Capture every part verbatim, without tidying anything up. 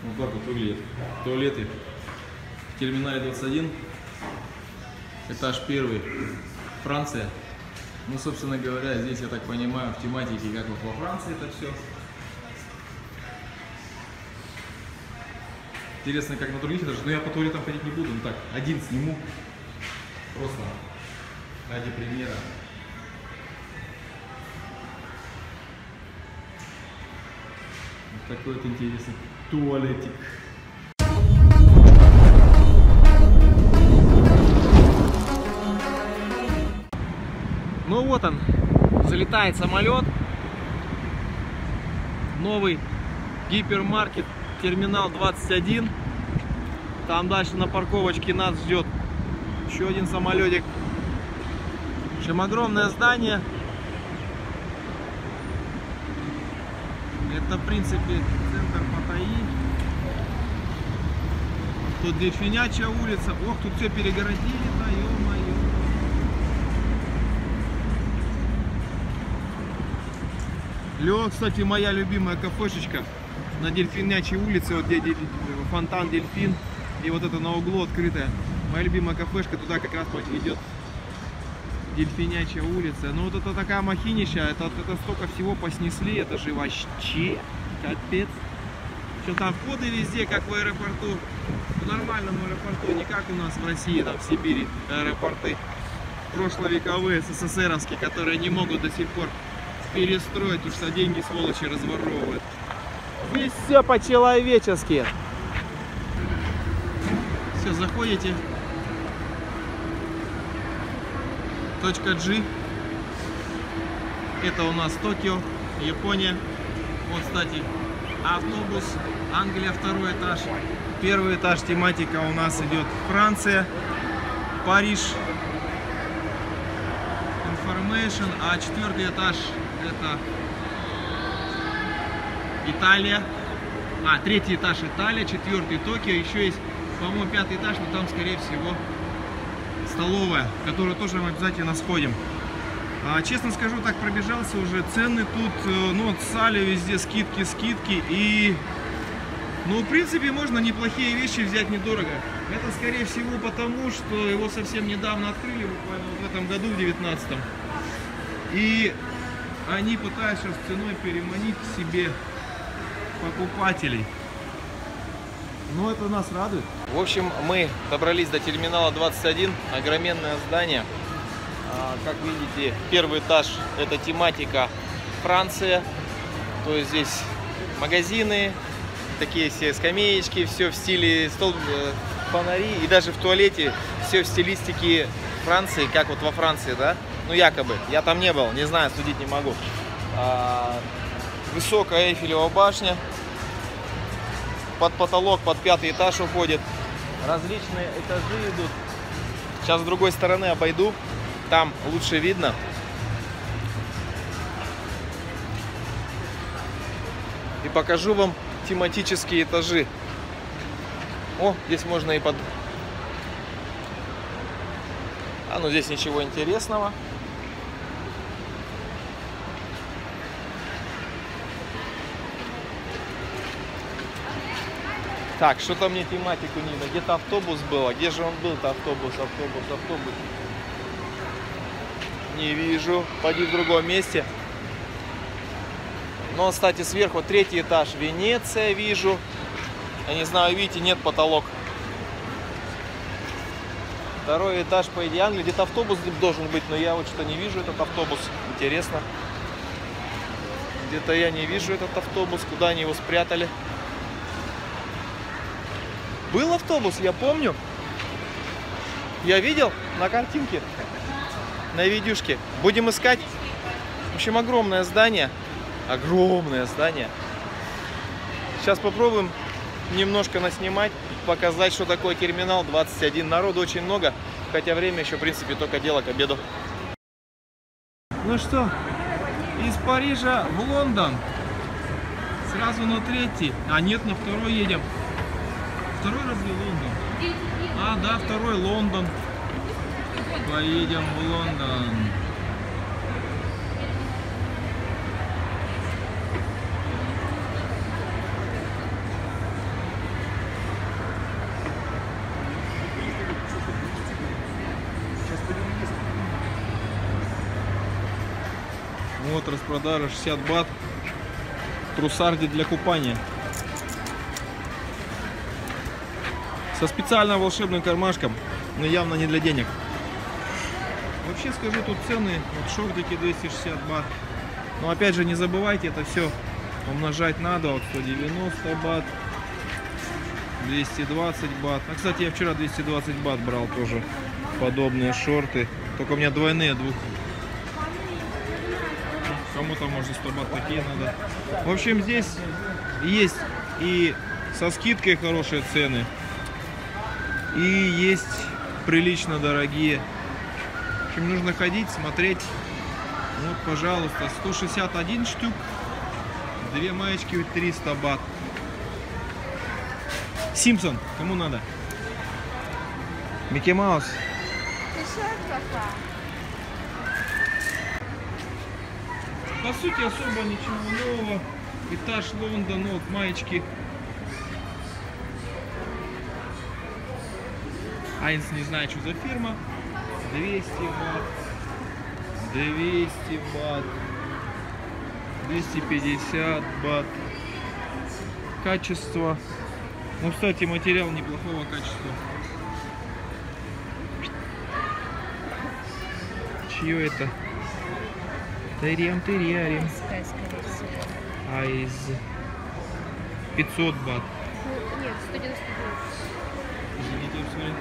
Вот так вот выглядят туалеты в терминале двадцать один. Этаж первый. Франция. Ну, собственно говоря, здесь, я так понимаю, в тематике, как вот во Франции это все. Интересно, как на других этажах. Но я по туалетам ходить не буду. Ну так, один сниму. Просто ради примера. Вот такой вот интересный туалетик. Ну вот он, залетает самолет. Новый гипермаркет, терминал двадцать один. Там дальше на парковочке нас ждет еще один самолетик. В общем, огромное здание. Это, в принципе, центр Паттайи. Тут Дельфинячья улица. Ох, тут все перегородили-то, ё-моё. Лё, кстати, моя любимая кафешечка на Дельфинячьей улице, вот где фонтан Дельфин, и вот это на углу открытая. Моя любимая кафешка, туда как раз идет Дельфинячья улица. Ну вот это такая махинища, это, это столько всего поснесли, это же вообще капец. Причем там входы везде, как в аэропорту, в нормальном аэропорту, не как у нас в России, там в Сибири, аэропорты прошловековые, СССРовские, которые не могут до сих пор перестроить, потому что деньги сволочи разворовывают. Здесь все по-человечески. Все, заходите. Точка G. Это у нас Токио, Япония. Вот, кстати, автобус. Англия, второй этаж. Первый этаж, тематика у нас идет Франция, Париж, Information, а четвертый этаж это Италия. А, третий этаж Италия, четвертый Токио. Еще есть, по-моему, пятый этаж, но там, скорее всего, столовая, в которую тоже мы обязательно сходим. А, честно скажу, так пробежался уже. Цены тут, ну, вот сали везде, скидки, скидки. И, ну, в принципе, можно неплохие вещи взять недорого. Это, скорее всего, потому, что его совсем недавно открыли, буквально в этом году, в девятнадцатом. И они пытаются с ценой переманить к себе покупателей. Но это нас радует. В общем, мы добрались до терминала двадцать один. Огроменное здание. Как видите, первый этаж — это тематика Франция. То есть здесь магазины, такие все скамеечки, все в стиле стол, фонари. И даже в туалете все в стилистике Франции, как вот во Франции, да? Ну, якобы. Я там не был, не знаю, судить не могу. А, высокая Эйфелева башня. Под потолок, под пятый этаж уходит. Различные этажи идут. Сейчас с другой стороны обойду. Там лучше видно. И покажу вам тематические этажи. О, здесь можно и под... А, ну здесь ничего интересного. Так, что-то мне тематику не видно. Где-то автобус был. А где же он был-то? Автобус, автобус, автобус. Не вижу. Пойди в другом месте. Но, кстати, сверху третий этаж. Венеция вижу. Я не знаю, видите, нет потолок. Второй этаж, по идее, Англии. Где-то автобус должен быть, но я вот что-то не вижу этот автобус. Интересно. Где-то я не вижу этот автобус. Куда они его спрятали? Был автобус, я помню. Я видел на картинке, на видюшке. Будем искать. В общем, огромное здание. Огромное здание. Сейчас попробуем немножко наснимать, показать, что такое терминал двадцать один. Народу очень много, хотя время еще, в принципе, только дело к обеду. Ну что, из Парижа в Лондон. Сразу на третий. А нет, на второй едем. Второй разве Лондон? А, да, второй Лондон. Поедем в Лондон. Вот распродажа шестьдесят бат. Трусарди для купания. Со специальным волшебным кармашком, но явно не для денег. Вообще скажу, тут цены, вот шортики двести шестьдесят бат. Но опять же не забывайте, это все умножать надо. Вот сто девяносто бат, двести двадцать бат. А кстати, я вчера двести двадцать бат брал тоже подобные шорты. Только у меня двойные двух. Кому-то может сто бат такие надо. В общем, здесь есть и со скидкой хорошие цены, и есть прилично дорогие. В общем, нужно ходить, смотреть. Вот, пожалуйста, сто шестьдесят один штук, две маечки триста бат. Симпсон, кому надо? Микки Маус. По сути, особо ничего нового. Этаж Лондон, вот маечки. Айнс, не знаю, что за фирма. двести бат. двести бат. двести пятьдесят бат. Качество. Ну, кстати, материал неплохого качества. Чье это? Терем, терем. Айз. пятьсот бат. Ну, нет, сто девяносто девять. Извините, посмотри.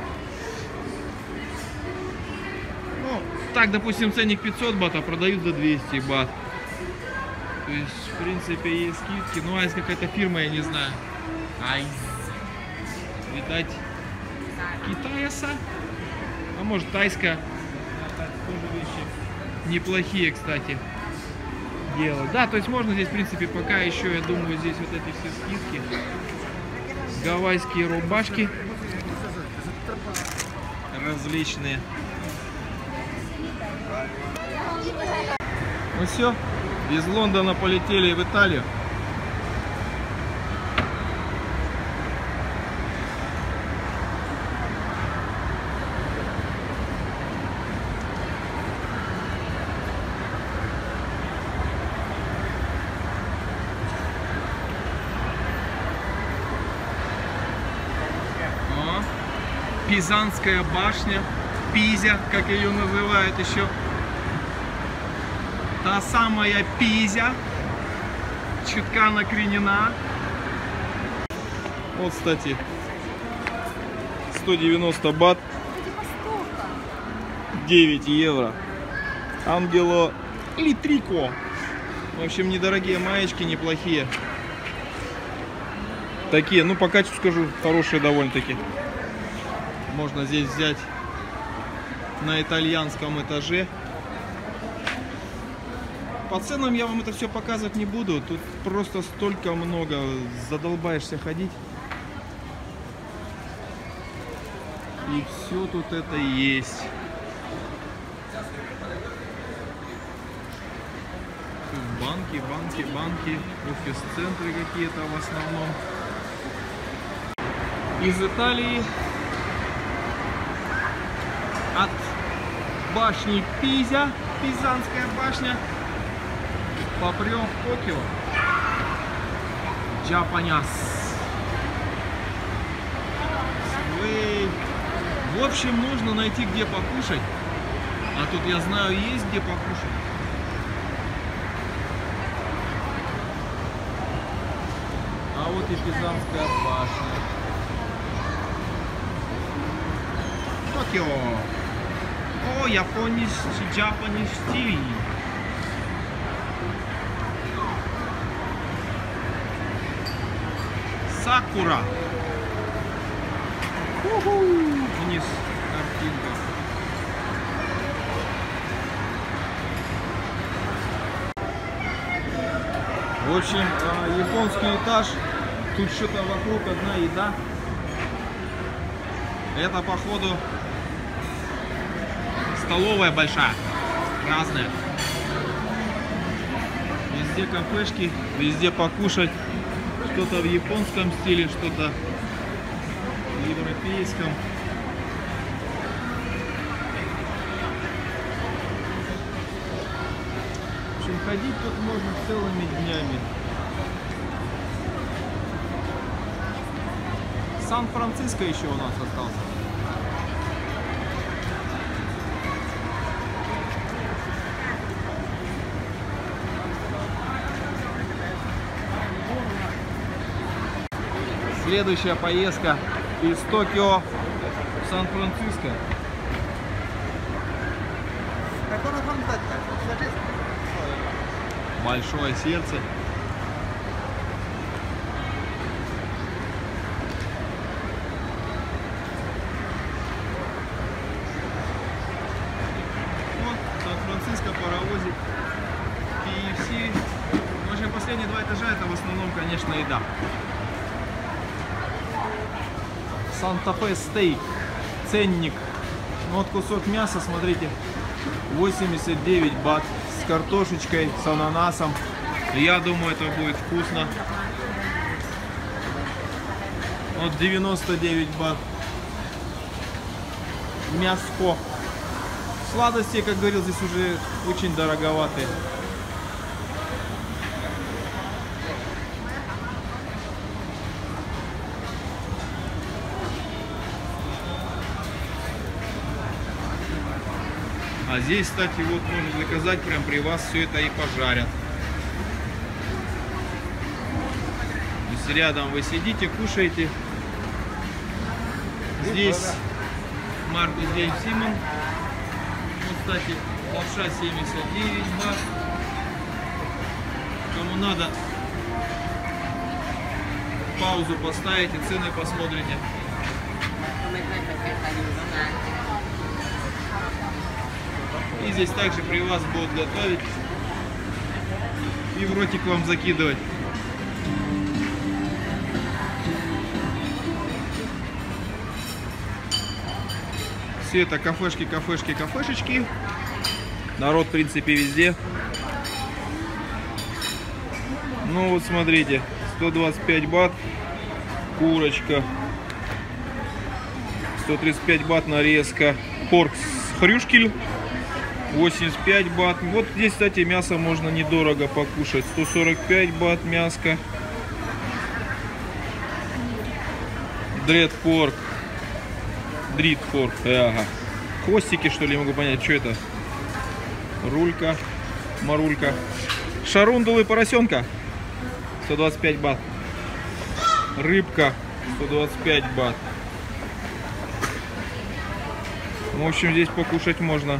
Ну, так, допустим, ценник пятьсот бат, а продают за двести бат. То есть, в принципе, есть скидки. Ну, Айз какая-то фирма, я не знаю. Айз. Видать, китайца. А может, тайская. Тоже вещи неплохие, кстати, делают. Да, то есть можно здесь, в принципе, пока еще, я думаю, здесь вот эти все скидки. Гавайские рубашки различные. Ну все, из Лондона полетели в Италию. Пизанская башня, Пизя, как ее называют еще. Та самая Пизя, чутка накренена. Вот, кстати, сто девяносто бат, девять евро. Ангело Литрико. В общем, недорогие маечки, неплохие. Такие, ну по качеству скажу, хорошие довольно-таки. Можно здесь взять на итальянском этаже. По ценам я вам это все показывать не буду. Тут просто столько много. Задолбаешься ходить. И все тут это есть. Тут банки, банки, банки. Офис-центры какие-то в основном. Из Италии. От башни Пиза, Пизанская башня, попрем в Токио. Джапаняс. В общем, нужно найти где покушать. А тут, я знаю, есть где покушать. А вот и Пизанская башня. Токио. О, японский, Japanese стиль. Сакура. Вниз картинка. В общем, японский этаж. Тут что-то вокруг одна еда. Это, походу, столовая большая, разная. Везде кафешки, везде покушать. Что-то в японском стиле, что-то в европейском. В общем, ходить тут можно целыми днями. Сан-Франциско еще у нас остался. Следующая поездка из Токио в Сан-Франциско. Большое сердце. Вот Сан-Франциско, паровозик, кей эф си. В общем, последние два этажа это в основном, конечно, еда. Санта-Фе стейк, ценник. Вот кусок мяса, смотрите, восемьдесят девять бат с картошечкой, с ананасом. Я думаю, это будет вкусно. Вот девяносто девять бат. Мяско. Сладости, как говорил, здесь уже очень дороговатые. А здесь, кстати, вот можно заказать, прям при вас все это и пожарят. То есть рядом вы сидите, кушаете. Здесь Маркус Дель Симон. Вот, кстати, лапша семьдесят девять бат. Кому надо, паузу поставите, цены посмотрите. И здесь также при вас будут готовить и в ротик вам закидывать. Все это кафешки, кафешки, кафешечки. Народ, в принципе, везде. Ну вот смотрите, сто двадцать пять бат, курочка, сто тридцать пять бат нарезка, порк с хрюшкель. восемьдесят пять бат. Вот здесь, кстати, мясо можно недорого покушать. сто сорок пять бат мяско. Дредпорк. Дридпорк. Ага. Хвостики, что ли, не могу понять, что это. Рулька. Марулька. Шарундулы поросенка. сто двадцать пять бат. Рыбка. сто двадцать пять бат. В общем, здесь покушать можно.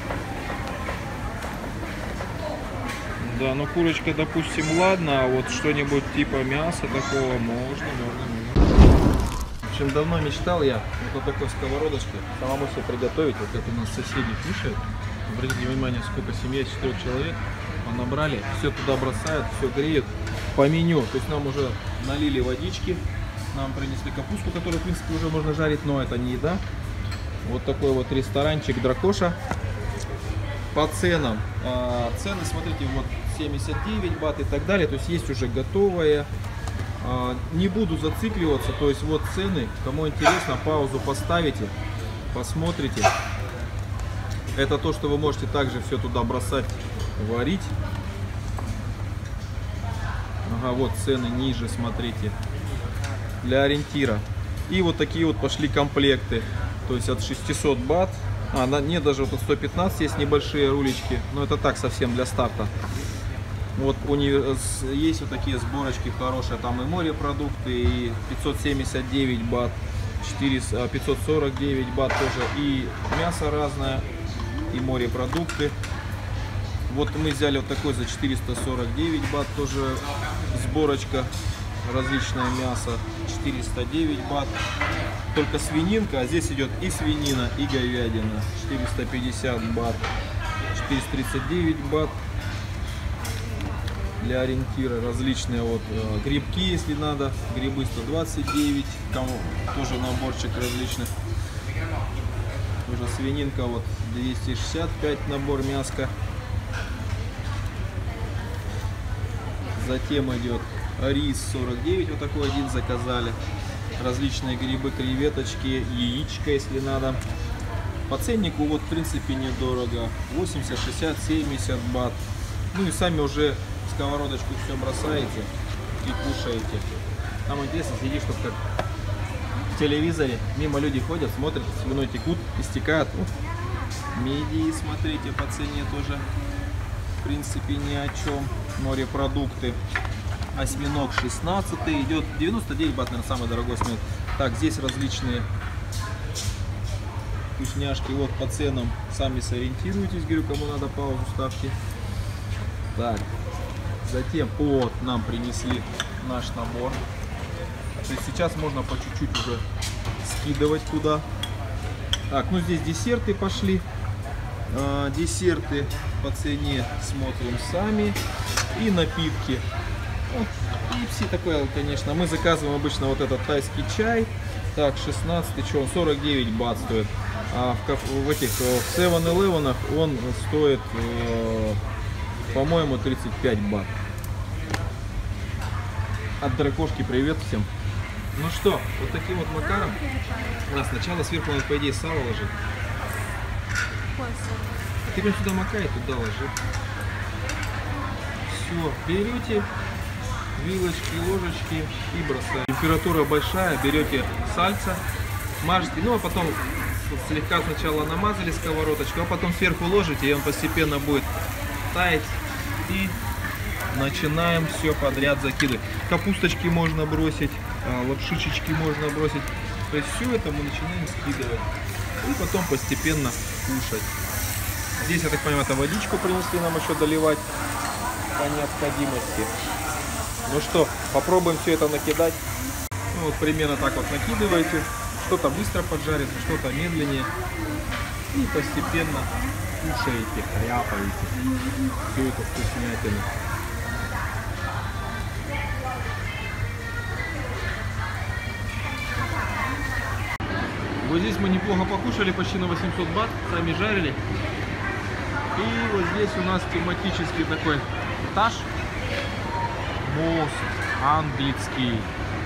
Да, ну курочка, допустим, ладно, а вот что-нибудь типа мяса такого можно, можно, можно. В общем, давно мечтал я вот о такой сковородочке самому себе приготовить. Вот это у нас соседи кушают. Обратите внимание, сколько семья, четырех человек понабрали. Все туда бросают, все греют по меню. То есть нам уже налили водички, нам принесли капусту, которую, в принципе, уже можно жарить, но это не еда. Вот такой вот ресторанчик Дракоша. По ценам. А, цены, смотрите, вот семьдесят девять бат и так далее. То есть есть уже готовое. А, не буду зацикливаться. То есть вот цены. Кому интересно, паузу поставите, посмотрите. Это то, что вы можете также все туда бросать, варить. Ага, вот цены ниже, смотрите. Для ориентира. И вот такие вот пошли комплекты. То есть от шестисот бат. А, нет, даже вот сто пятнадцать есть небольшие рулечки, но это так совсем для старта. Вот у них есть вот такие сборочки хорошие, там и морепродукты, и пятьсот семьдесят девять бат, четыреста, пятьсот сорок девять бат тоже, и мясо разное, и морепродукты. Вот мы взяли вот такой за четыреста сорок девять бат, тоже сборочка, различное мясо, четыреста девять бат. Только свининка, а здесь идет и свинина, и говядина. четыреста пятьдесят бат, четыреста тридцать девять бат. Для ориентира различные вот э, грибки, если надо. Грибы сто двадцать девять, кому тоже наборчик различных. Тоже свининка вот двести шестьдесят пять набор мяска. Затем идет рис сорок девять, вот такой один заказали. Различные грибы, креветочки, яичко, если надо. По ценнику вот в принципе недорого. восемьдесят, шестьдесят, семьдесят бат. Ну и сами уже в сковородочку все бросаете и кушаете. Там интересно, сидишь, что как в телевизоре, мимо люди ходят, смотрят, слюной текут, истекают. Ну, мидии, смотрите, по цене тоже, в принципе, ни о чем. Морепродукты. Осьминог шестнадцатый, идет девяносто девять бат, наверное, самый дорогой осьминог. Так, здесь различные вкусняшки, вот по ценам, сами сориентируйтесь, говорю, кому надо, паузу ставьте. Так, затем, вот, нам принесли наш набор. То есть сейчас можно по чуть-чуть уже скидывать туда. Так, ну здесь десерты пошли. А, десерты по цене смотрим сами. И напитки. Вот, и все такое, конечно. Мы заказываем обычно вот этот тайский чай. Так, шестнадцатый, что он, сорок девять бат стоит. А в, в этих в севен элевен он стоит, э, по-моему, тридцать пять бат. От дракошки привет всем. Ну что, вот таким вот макаром. А, сначала сверху надо, по идее, сало ложить. Ты прям сюда макай, туда ложи. Все, берете вилочки, ложечки и бросаете. Температура большая, берете сальца, мажете, ну а потом слегка сначала намазали сковородочку, а потом сверху ложите, и он постепенно будет таять. И начинаем все подряд закидывать. Капусточки можно бросить, лапшичечки можно бросить. То есть все это мы начинаем скидывать. И потом постепенно кушать. Здесь, я так понимаю, это водичку принесли нам еще доливать по необходимости. Ну что, попробуем все это накидать. Ну, вот примерно так вот накидываете. Что-то быстро поджарится, что-то медленнее. И постепенно кушаете, хряпаете. Все это вкуснятина. Вот здесь мы неплохо покушали, почти на восемьсот бат, сами жарили. И вот здесь у нас тематический такой этаж. Мост английский.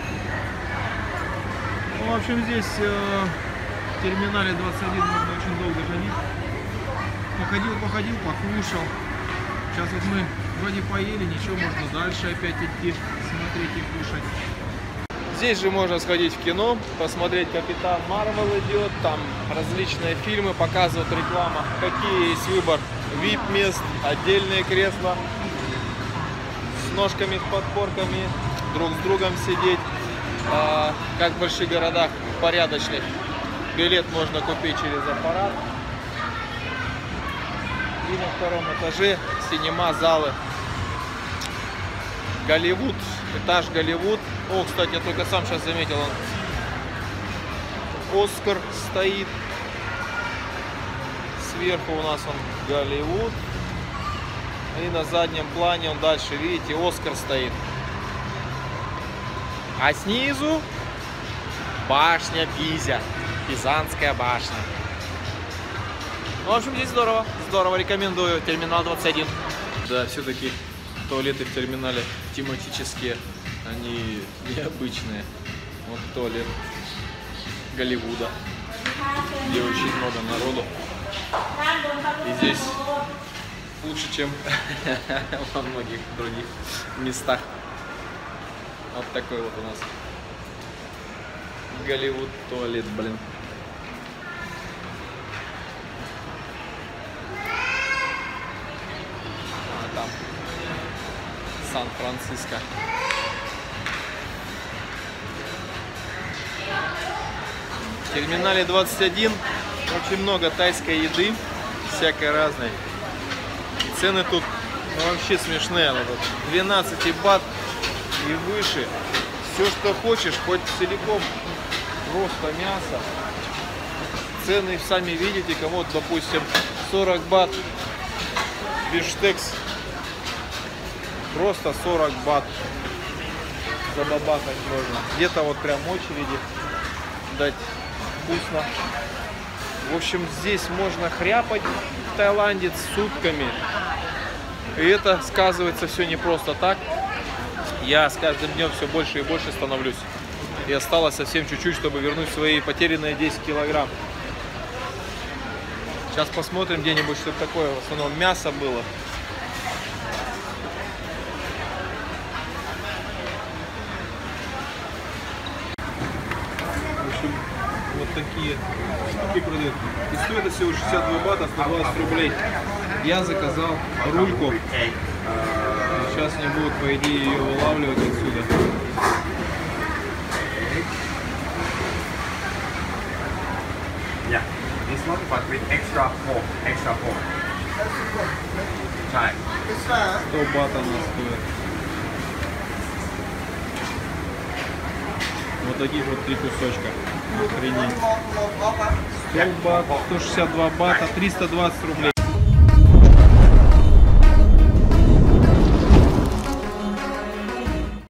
Ну, в общем, здесь э, в терминале двадцать один можно очень долго ходить. Походил, походил, покушал. Сейчас вот мы вроде поели, ничего, можно дальше опять идти, смотреть и кушать. Здесь же можно сходить в кино, посмотреть Капитан Марвел идет, там различные фильмы, показывают реклама, какие есть выбор ви ай пи-мест, отдельные кресла с ножками, с подпорками, друг с другом сидеть, а, как в больших городах порядочных. Билет можно купить через аппарат. И на втором этаже синема-залы. Голливуд, этаж Голливуд. О, кстати, я только сам сейчас заметил, он Оскар стоит. Сверху у нас он Голливуд. И на заднем плане он дальше, видите, Оскар стоит. А снизу башня Пиза, Пизанская башня. Ну, в общем, здесь здорово, здорово, рекомендую, терминал двадцать один. Да, все-таки туалеты в терминале тематические, они необычные. Вот туалет Голливуда, где очень много народу. И здесь лучше, чем во многих других местах. Вот такой вот у нас Голливуд туалет, блин. А там Сан-Франциско. В терминале двадцать один очень много тайской еды, всякой разной. И цены тут, ну, вообще смешные. двенадцать бат и выше. Все, что хочешь, хоть целиком, просто мясо. Цены сами видите, кому-то, допустим, сорок бат бифштекс. Просто сорок бат забабахать можно. Где-то вот прям очереди дать вкусно. В общем, здесь можно хряпать в Таиланде сутками. И это сказывается все не просто так. Я с каждым днем все больше и больше становлюсь. И осталось совсем чуть-чуть, чтобы вернуть свои потерянные десять килограмм. Сейчас посмотрим где-нибудь, чтобы такое в основном мясо было. такие штуки продают. И стоит это всего шестьдесят два бата, сто двадцать рублей. Я заказал рульку. Сейчас мне будут, по идее, ее вылавливать отсюда. Yeah, this one, but with extra pork, extra pork. Try. сто бат она стоит. Вот таких вот три кусочка. Охренеть. сто бат, сто шестьдесят два бата, триста двадцать рублей.